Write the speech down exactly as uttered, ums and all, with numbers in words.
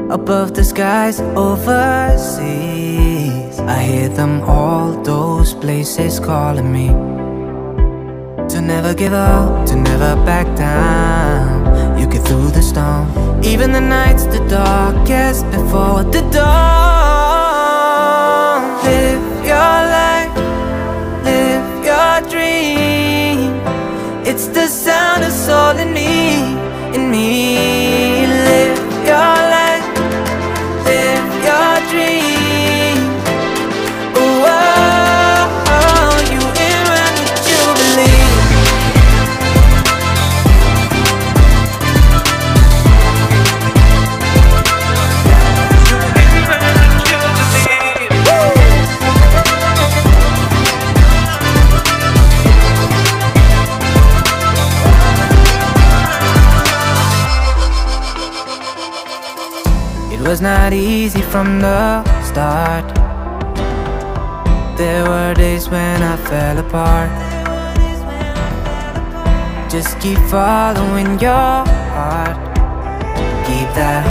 above the skies overseas. I hear them, all those places calling me to never give up, to never back down. You get through the storm, even the nights the darkest before the dawn. Live your life, live your dream. It's the sound of soul in me, in me. Live your life, live your dream. Oh, oh, oh, you in when you believe. It was not easy from the start. There were days when I fell apart. Just keep following your heart. Keep that